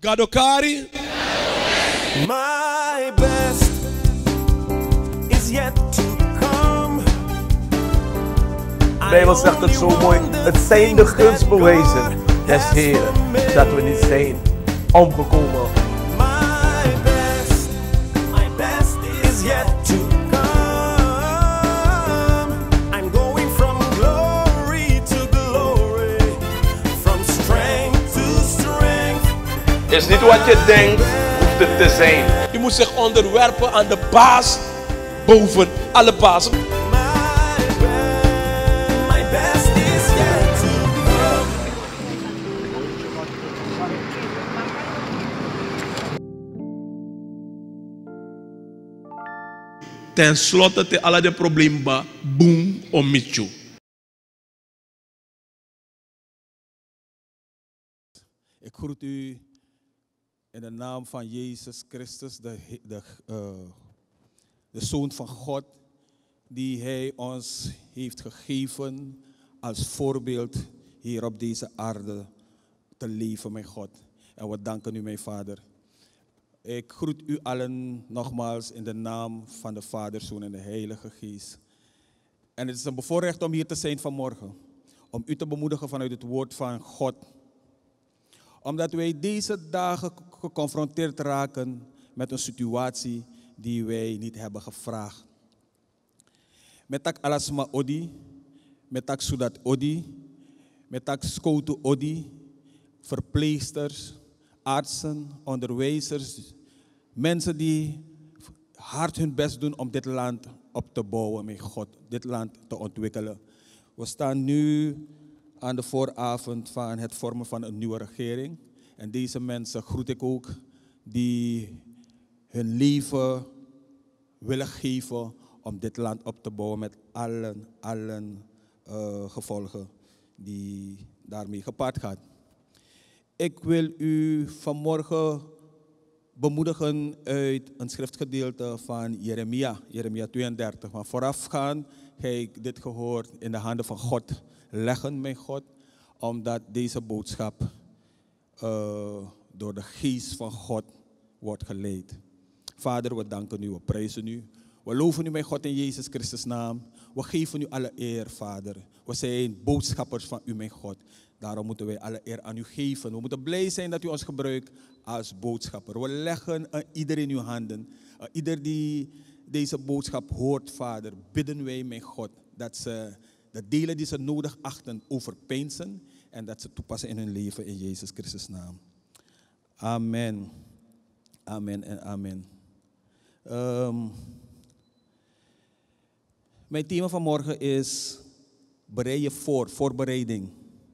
Gadokari. My best is yet to come. De Bijbel zegt het zo mooi. Het zijn de gunstbewijzen des Heren dat we niet zijn omgekomen. My best is yet to come. I'm going from glory to glory, from strength to strength. Is niet wat je denkt, hoeft het te zijn. Je moet zich onderwerpen aan de baas boven alle bazen. My best is yet to come. Ten slotte te alle de problemen boom om michu. Ik groet u in de naam van Jezus Christus, de Zoon van God, die Hij ons heeft gegeven als voorbeeld hier op deze aarde te leven, mijn God. En we danken u, mijn Vader. Ik groet u allen nogmaals in de naam van de Vader, Zoon en de Heilige Geest. En het is een bevoorrecht om hier te zijn vanmorgen, om u te bemoedigen vanuit het woord van God. Omdat wij deze dagen geconfronteerd raken met een situatie die wij niet hebben gevraagd. Met tak alasma odi, met tak sudat odi, met tak skoutu odi, verpleegsters, artsen, onderwijzers, mensen die hard hun best doen om dit land op te bouwen, mijn God, dit land te ontwikkelen. We staan nu aan de vooravond van het vormen van een nieuwe regering. En deze mensen groet ik ook, die hun leven willen geven om dit land op te bouwen met allen gevolgen die daarmee gepaard gaan. Ik wil u vanmorgen bemoedigen uit een schriftgedeelte van Jeremia 32. Maar voorafgaan heb ik dit gehoord in de handen van God leggen, mijn God, omdat deze boodschap door de geest van God wordt geleid. Vader, we danken u, we prijzen u. We loven u, mijn God, in Jezus Christus' naam. We geven u alle eer, Vader. We zijn boodschappers van u, mijn God. Daarom moeten wij alle eer aan u geven. We moeten blij zijn dat u ons gebruikt als boodschapper. We leggen ieder in uw handen. Ieder die deze boodschap hoort, Vader, bidden wij, mijn God, dat ze de delen die ze nodig achten overpeinzen en dat ze toepassen in hun leven in Jezus Christus' naam. Amen. Amen en amen. Mijn thema vanmorgen is bereid je voor, voorbereiding.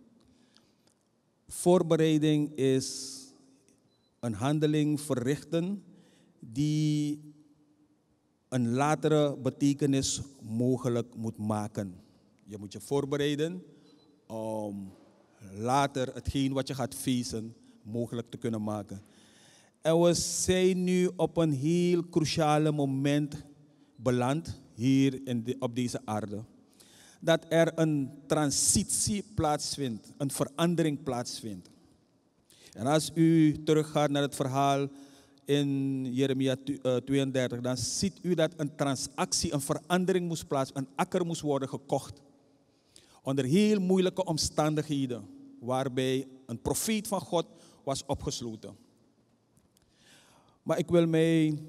Voorbereiding is een handeling verrichten die een latere betekenis mogelijk moet maken. Je moet je voorbereiden om later hetgeen wat je gaat facen mogelijk te kunnen maken. En we zijn nu op een heel cruciale moment beland hier op deze aarde. Dat er een transitie plaatsvindt, een verandering plaatsvindt. En als u teruggaat naar het verhaal in Jeremia 32, dan ziet u dat een transactie, een verandering moest plaatsvinden, een akker moest worden gekocht. Onder heel moeilijke omstandigheden, waarbij een profeet van God was opgesloten. Maar ik wil mij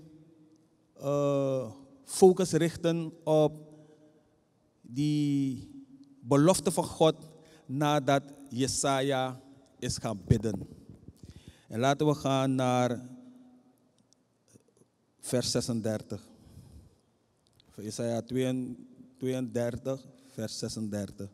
focus richten op die belofte van God nadat Jesaja is gaan bidden. En laten we gaan naar vers 36. Jesaja 32, vers 36.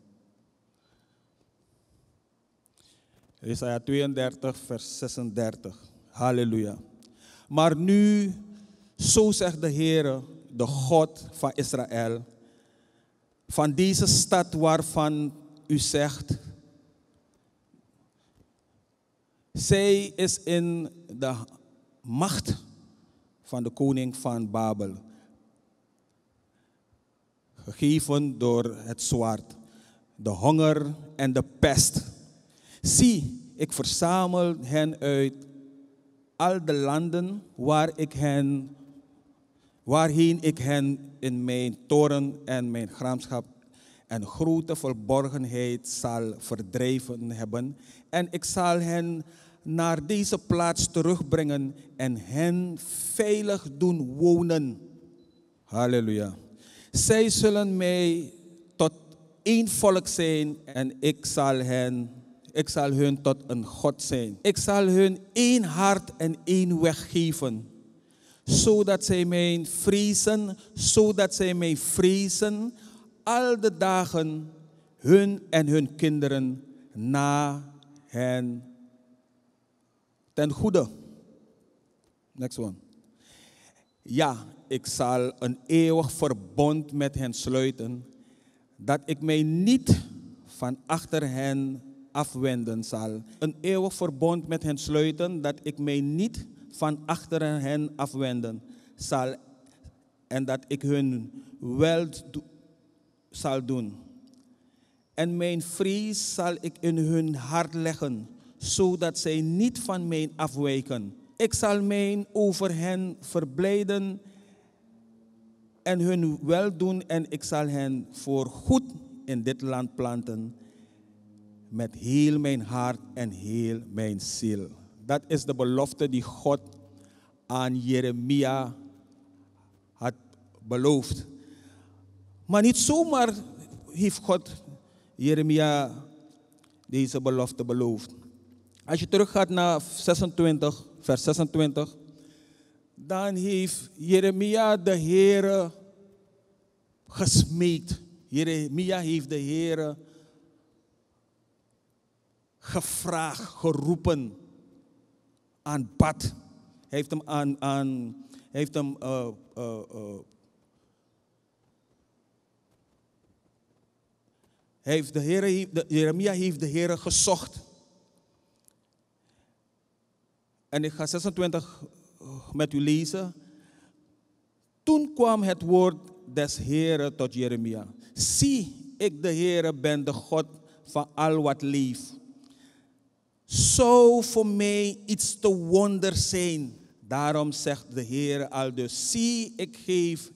Jesaja 32, vers 36. Halleluja. Maar nu, zo zegt de Heere, de God van Israël, van deze stad waarvan u zegt, zij is in de macht van de koning van Babel, gegeven door het zwaard, de honger en de pest. Zie, ik verzamel hen uit al de landen waarheen ik hen in mijn toren en mijn gramschap en grote verborgenheid zal verdreven hebben. En ik zal hen naar deze plaats terugbrengen en hen veilig doen wonen. Halleluja. Zij zullen mij tot één volk zijn en ik zal hun tot een God zijn. Ik zal hun één hart en één weg geven, zodat zij mij vrezen al de dagen, hun en hun kinderen na hen ten goede. Next one. Ja, ik zal een eeuwig verbond met hen sluiten, dat ik mij niet van achter hen afwenden zal. Een eeuwig verbond met hen sluiten, dat ik mij niet van achter hen afwenden zal en dat ik hun wel zal doen. En mijn vrees zal ik in hun hart leggen, zodat zij niet van mij afwijken. Ik zal mij over hen verblijden en hun weldoen en ik zal hen voor goed in dit land planten met heel mijn hart en heel mijn ziel. Dat is de belofte die God aan Jeremia had beloofd. Maar niet zomaar heeft God Jeremia deze belofte beloofd. Als je teruggaat naar 26, vers 26, dan heeft Jeremia de Heere gesmeekt. Jeremia heeft de Heere gevraagd, geroepen, aanbad. Hij heeft Jeremia heeft de Heere gezocht. En ik ga 26 met u lezen. Toen kwam het woord des Heeren tot Jeremia. Zie, ik de Heere ben de God van al wat leeft. Zou voor mij iets te wonder zijn. Daarom zegt de Heere aldus. Zie, ik geef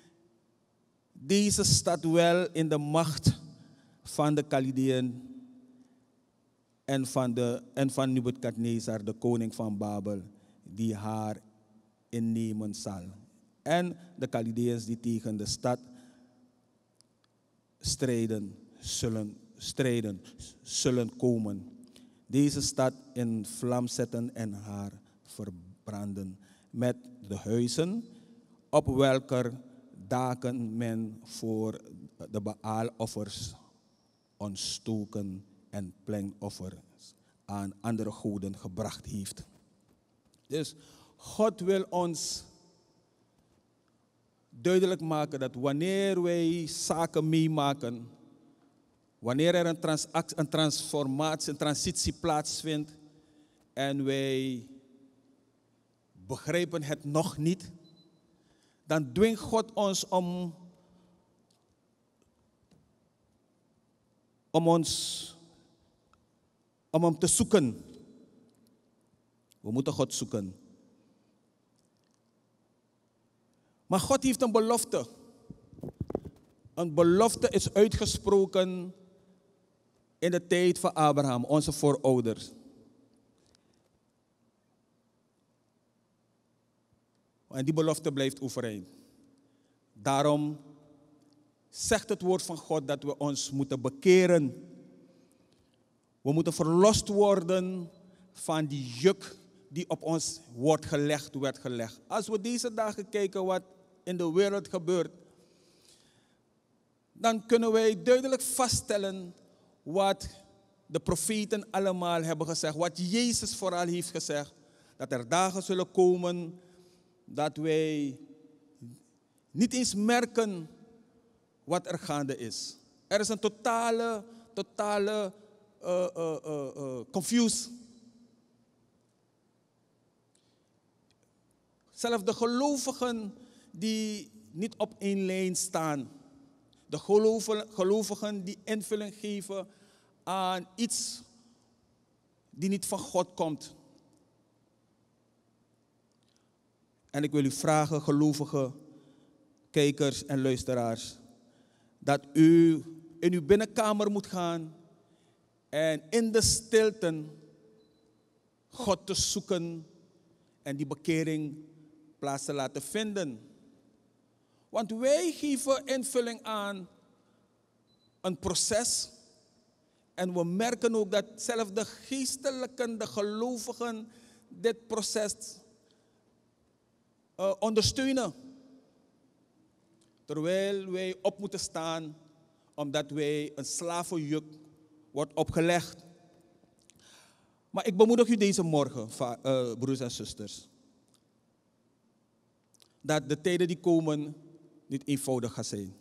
deze stad wel in de macht van de Chaldeeën en van Nebukadnezar, de koning van Babel, die haar innemen zal. En de Chaldeeërs die tegen de stad zullen komen. Deze stad in vlam zetten en haar verbranden met de huizen, op welker daken men voor de Baal-offers ontstoken en plengoffer aan andere goden gebracht heeft. Dus God wil ons duidelijk maken dat wanneer wij zaken meemaken, wanneer er een transformatie, een transitie plaatsvindt en wij begrijpen het nog niet, dan dwingt God ons om hem te zoeken. We moeten God zoeken. Maar God heeft een belofte. Een belofte is uitgesproken in de tijd van Abraham, onze voorouders. En die belofte blijft overeind. Daarom zegt het woord van God dat we ons moeten bekeren. We moeten verlost worden van die juk die op ons werd gelegd. Als we deze dagen kijken wat in de wereld gebeurt, dan kunnen wij duidelijk vaststellen wat de profeten allemaal hebben gezegd. Wat Jezus vooral heeft gezegd. Dat er dagen zullen komen dat wij niet eens merken wat er gaande is. Er is een totale confused. Zelfs de gelovigen die niet op één lijn staan. De gelovigen die invulling geven aan iets die niet van God komt. En ik wil u vragen, gelovige kijkers en luisteraars, dat u in uw binnenkamer moet gaan en in de stilte God te zoeken en die bekering plaats te laten vinden. Want wij geven invulling aan een proces. En we merken ook dat zelfs de geestelijken, de gelovigen, dit proces ondersteunen. Terwijl wij op moeten staan, omdat wij een slavenjuk wordt opgelegd. Maar ik bemoedig u deze morgen, broers en zusters, dat de tijden die komen niet eenvoudig gaan zijn.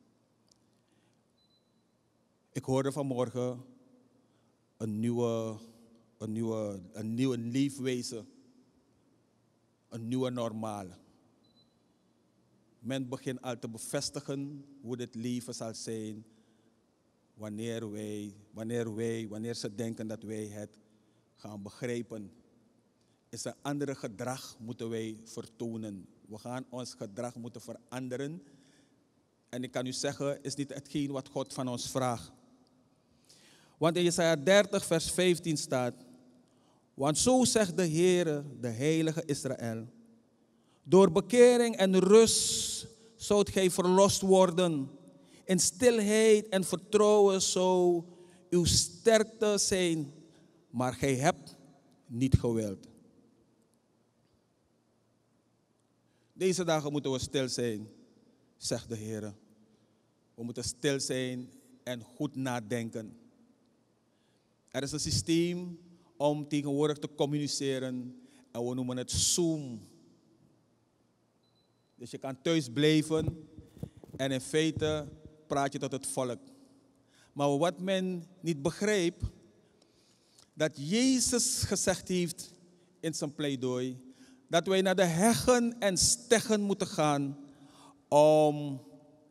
Ik hoorde vanmorgen een nieuwe leefwijze, een nieuwe normale. Men begint al te bevestigen hoe dit leven zal zijn wanneer ze denken dat wij het gaan begrijpen. Is een andere gedrag moeten wij vertonen. We gaan ons gedrag moeten veranderen. En ik kan u zeggen, is niet hetgeen wat God van ons vraagt. Want in Jesaja 30 vers 15 staat: want zo zegt de Heere, de heilige Israël, door bekering en rust zoudt gij verlost worden. In stilheid en vertrouwen zou uw sterkte zijn, maar gij hebt niet gewild. Deze dagen moeten we stil zijn, zegt de Heer. We moeten stil zijn en goed nadenken. Er is een systeem om tegenwoordig te communiceren en we noemen het Zoom. Dus je kan thuis blijven en in feite praat je tot het volk. Maar wat men niet begrijpt, dat Jezus gezegd heeft in zijn pleidooi, dat wij naar de heggen en steggen moeten gaan om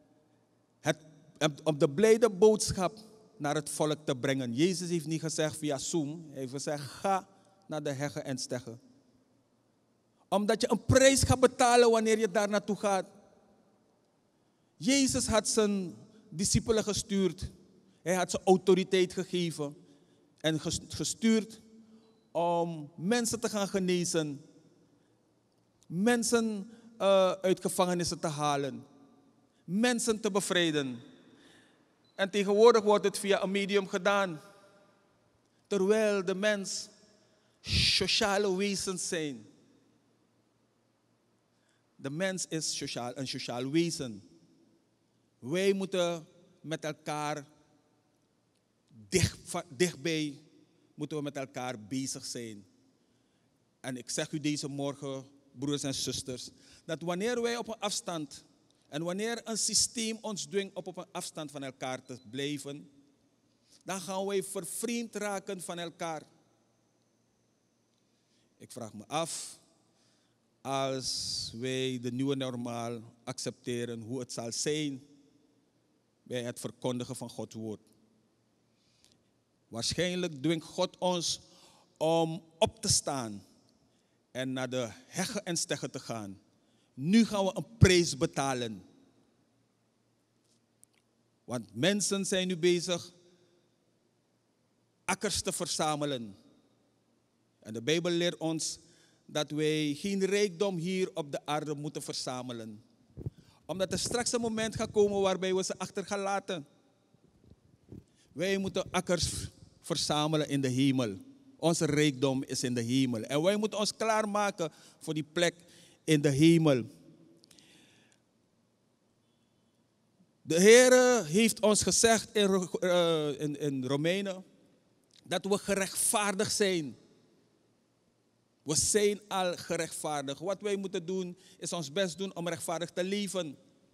de blijde boodschap naar het volk te brengen. Jezus heeft niet gezegd via Zoom, hij heeft gezegd ga naar de heggen en steggen. Omdat je een prijs gaat betalen wanneer je daar naartoe gaat. Jezus had zijn discipelen gestuurd. Hij had ze autoriteit gegeven. En gestuurd om mensen te gaan genezen. Mensen uit gevangenissen te halen. Mensen te bevrijden. En tegenwoordig wordt het via een medium gedaan. Terwijl de mens sociale wezens zijn. De mens is een sociaal wezen. Wij moeten met elkaar dichtbij moeten we met elkaar bezig zijn. En ik zeg u deze morgen, broers en zusters, dat wanneer wij op een afstand en wanneer een systeem ons dwingt op een afstand van elkaar te blijven, dan gaan wij vervreemd raken van elkaar. Ik vraag me af, als wij de nieuwe normaal accepteren, hoe het zal zijn bij het verkondigen van Gods woord. Waarschijnlijk dwingt God ons om op te staan en naar de heggen en steggen te gaan. Nu gaan we een prijs betalen. Want mensen zijn nu bezig akkers te verzamelen. En de Bijbel leert ons dat wij geen rijkdom hier op de aarde moeten verzamelen. Omdat er straks een moment gaat komen waarbij we ze achter gaan laten. Wij moeten akkers verzamelen in de hemel. Onze rijkdom is in de hemel. En wij moeten ons klaarmaken voor die plek in de hemel. De Heer heeft ons gezegd in Romeinen dat we gerechtvaardigd zijn. We zijn al gerechtvaardigd. Wat wij moeten doen is ons best doen om rechtvaardig te leven.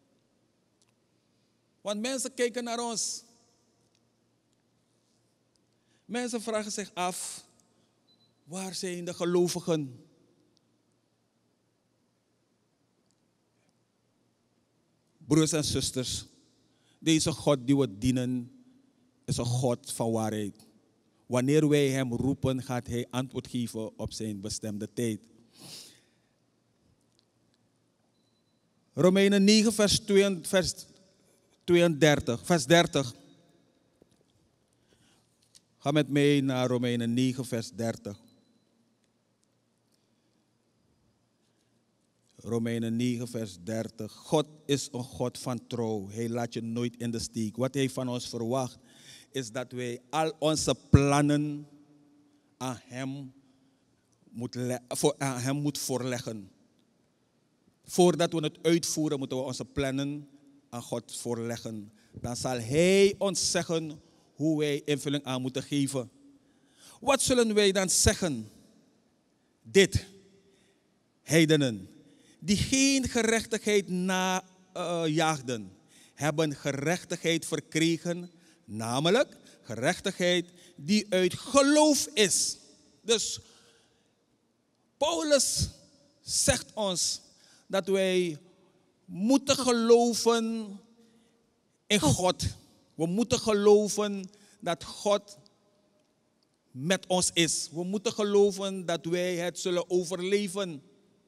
Want mensen kijken naar ons. Mensen vragen zich af, waar zijn de gelovigen? Broers en zusters, deze God die we dienen is een God van waarheid. Wanneer wij hem roepen, gaat hij antwoord geven op zijn bestemde tijd. Romeinen 9, vers 32. Vers 30. Ga met mij naar Romeinen 9, vers 30. Romeinen 9, vers 30. God is een God van trouw. Hij laat je nooit in de steek. Wat hij van ons verwacht, is dat wij al onze plannen aan hem moet voorleggen. Voordat we het uitvoeren, moeten we onze plannen aan God voorleggen. Dan zal hij ons zeggen hoe wij invulling aan moeten geven. Wat zullen wij dan zeggen? Dit, heidenen, die geen gerechtigheid najaagden, hebben gerechtigheid verkregen, namelijk gerechtigheid die uit geloof is. Dus Paulus zegt ons dat wij moeten geloven in God. We moeten geloven dat God met ons is. We moeten geloven dat wij het zullen overleven.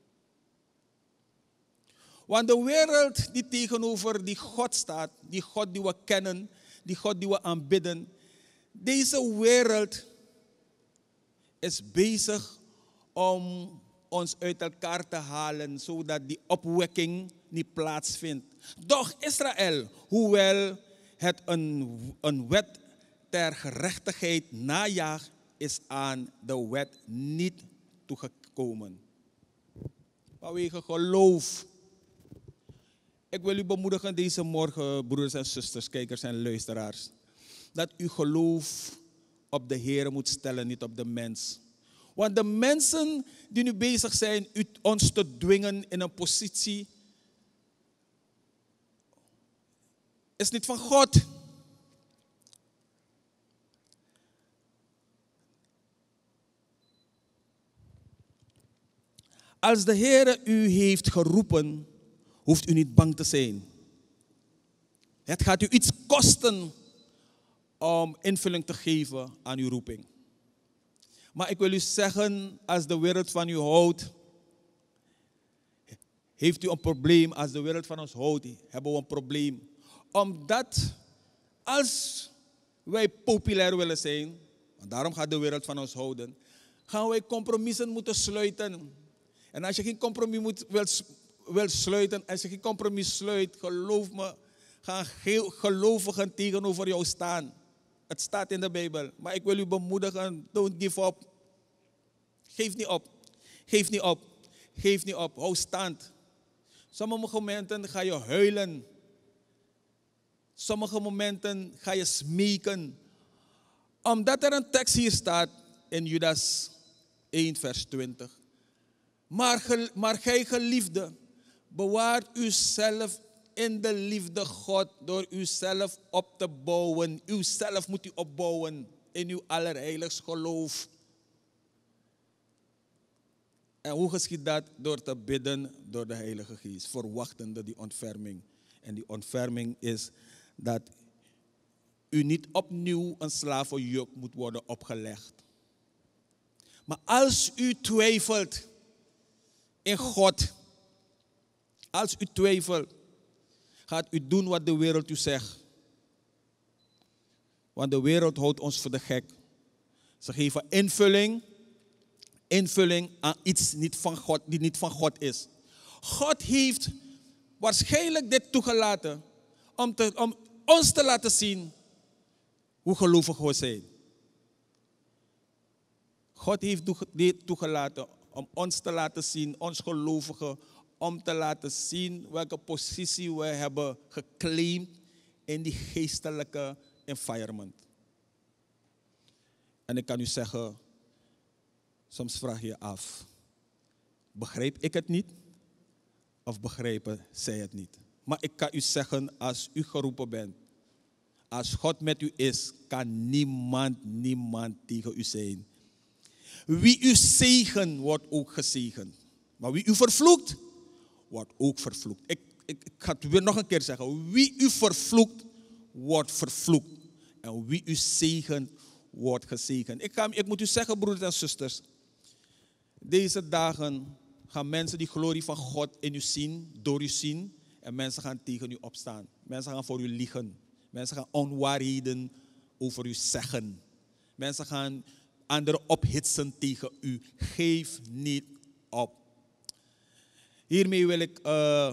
Want de wereld die tegenover die God staat, die God die we kennen, die God die we aanbidden, deze wereld is bezig om ons uit elkaar te halen, zodat die opwekking niet plaatsvindt. Doch Israël, hoewel het een wet ter gerechtigheid najaagt, is aan de wet niet toegekomen. Vanwege geloof. Ik wil u bemoedigen deze morgen, broeders en zusters, kijkers en luisteraars, dat u geloof op de Heer moet stellen, niet op de mens. Want de mensen die nu bezig zijn ons te dwingen in een positie, is niet van God. Als de Heer u heeft geroepen, hoeft u niet bang te zijn. Het gaat u iets kosten om invulling te geven aan uw roeping. Maar ik wil u zeggen, als de wereld van u houdt, heeft u een probleem. Als de wereld van ons houdt, hebben we een probleem. Omdat als wij populair willen zijn, en daarom gaat de wereld van ons houden, gaan wij compromissen moeten sluiten. En als je geen compromis wil sluiten, als je geen compromis sluit, geloof me, gaan gelovigen tegenover jou staan. Het staat in de Bijbel. Maar ik wil u bemoedigen, don't give up. Geef niet op. Geef niet op. Geef niet op. Hou stand. Sommige momenten ga je huilen. Sommige momenten ga je smeken. Omdat er een tekst hier staat in Judas 1 vers 20. Maar gij geliefde, bewaart uzelf in de liefde God door uzelf op te bouwen. Uzelf moet u opbouwen in uw allerheiligst geloof. En hoe geschiet dat? Door te bidden door de Heilige Geest, verwachtende die ontferming. En die ontferming is dat u niet opnieuw een slavenjuk moet worden opgelegd. Maar als u twijfelt in God, als u twijfelt, gaat u doen wat de wereld u zegt. Want de wereld houdt ons voor de gek. Ze geven invulling aan iets niet van God, die niet van God is. God heeft waarschijnlijk dit toegelaten om ons te laten zien hoe gelovig we zijn. God heeft dit toegelaten om ons te laten zien, ons gelovigen, om te laten zien welke positie we hebben geclaimd in die geestelijke environment. En ik kan u zeggen, soms vraag je je af, begrijp ik het niet? Of begrijpen zij het niet? Maar ik kan u zeggen, als u geroepen bent, als God met u is, kan niemand tegen u zijn. Wie u zegen, wordt ook gezegend. Maar wie u vervloekt, wordt ook vervloekt. Ik ga het weer nog een keer zeggen. Wie u vervloekt, wordt vervloekt. En wie u zegent, wordt gezegend. Ik moet u zeggen, broeders en zusters. Deze dagen gaan mensen die glorie van God in u zien, door u zien. En mensen gaan tegen u opstaan. Mensen gaan voor u liegen. Mensen gaan onwaarheden over u zeggen. Mensen gaan anderen ophitsen tegen u. Geef niet op. Hiermee wil ik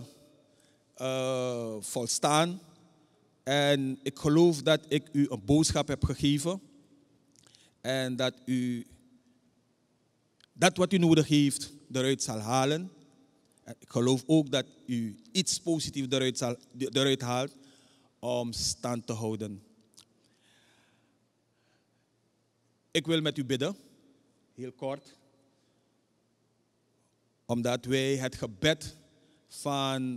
volstaan. En ik geloof dat ik u een boodschap heb gegeven. En dat u dat wat u nodig heeft eruit zal halen. En ik geloof ook dat u iets positiefs eruit haalt om stand te houden. Ik wil met u bidden, heel kort. Omdat wij het gebed van,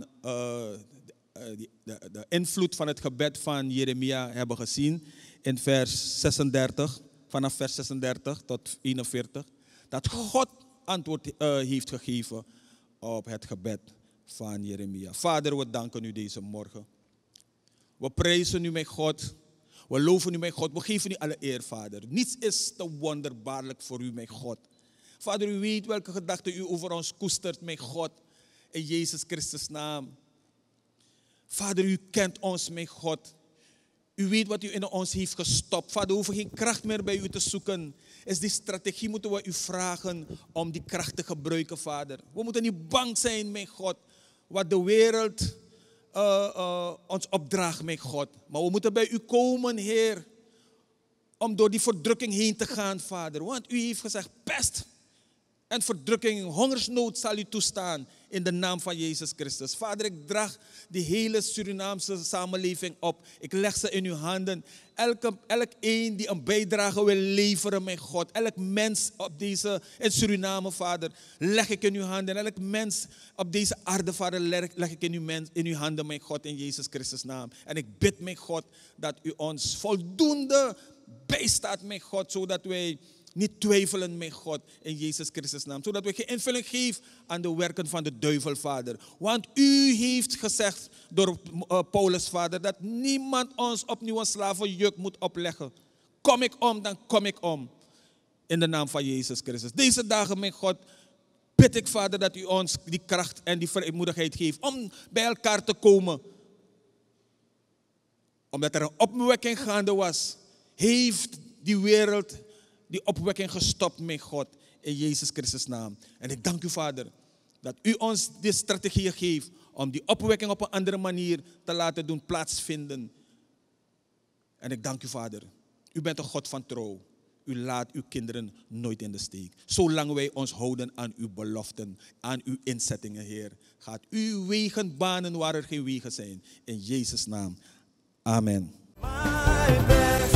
de invloed van het gebed van Jeremia hebben gezien in vers 36, vanaf vers 36 tot 41. Dat God antwoord heeft gegeven op het gebed van Jeremia. Vader, we danken u deze morgen. We prijzen u, mijn God. We loven u, mijn God. We geven u alle eer, Vader. Niets is te wonderbaarlijk voor u, mijn God. Vader, u weet welke gedachten u over ons koestert, mijn God. In Jezus Christus' naam. Vader, u kent ons, mijn God. U weet wat u in ons heeft gestopt. Vader, we hoeven geen kracht meer bij u te zoeken. Is die strategie moeten we u vragen om die kracht te gebruiken, Vader. We moeten niet bang zijn, mijn God, wat de wereld ons opdraagt, mijn God. Maar we moeten bij u komen, Heer, om door die verdrukking heen te gaan, Vader. Want u heeft gezegd, pest en verdrukking, hongersnood zal u toestaan in de naam van Jezus Christus. Vader, ik draag die hele Surinaamse samenleving op. Ik leg ze in uw handen. Elk een die een bijdrage wil leveren, mijn God. Elk mens op deze, in Suriname, Vader, leg ik in uw handen. Elk mens op deze aarde, Vader, leg ik in uw handen, mijn God, in Jezus Christus' naam. En ik bid, mijn God, dat u ons voldoende bijstaat, mijn God, zodat wij niet twijfelen, mijn God, in Jezus Christus' naam. Zodat we geen invulling geven aan de werken van de duivel, Vader. Want u heeft gezegd door Paulus, Vader, dat niemand ons opnieuw een slavenjuk moet opleggen. Kom ik om, dan kom ik om. In de naam van Jezus Christus. Deze dagen, mijn God, bid ik, Vader, dat u ons die kracht en die vrijmoedigheid geeft om bij elkaar te komen. Omdat er een opwekking gaande was, heeft die wereld die opwekking gestopt, mijn God, in Jezus Christus' naam. En ik dank u, Vader, dat u ons die strategie geeft om die opwekking op een andere manier te laten doen plaatsvinden. En ik dank u, Vader. U bent een God van trouw. U laat uw kinderen nooit in de steek. Zolang wij ons houden aan uw beloften, aan uw inzettingen, Heer, gaat uw wegen banen waar er geen wegen zijn. In Jezus' naam. Amen.